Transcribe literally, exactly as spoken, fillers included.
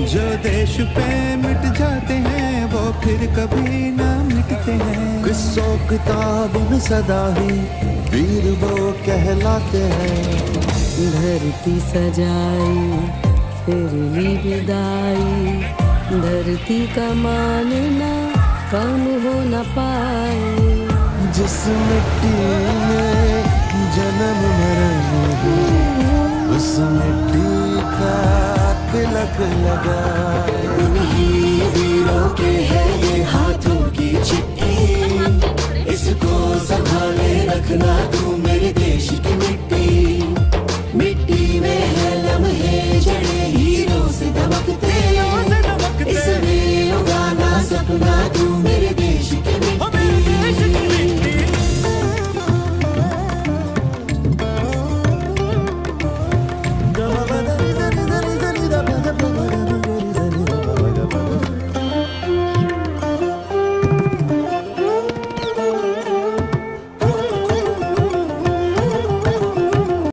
जो देश पे मिट जाते हैं वो फिर कभी ना मिटते हैं। किस्सों किताब में सदा ही वीर वो कहलाते हैं। धरती सजाई फिर ली विदाई, धरती का मानना कम हो न पाए। जिस मिट्टी में जन्म मरण हो उस मिट्टी का तिलक लगाए। उन्हीं वीरों के है ये हाथों की चिट्ठी।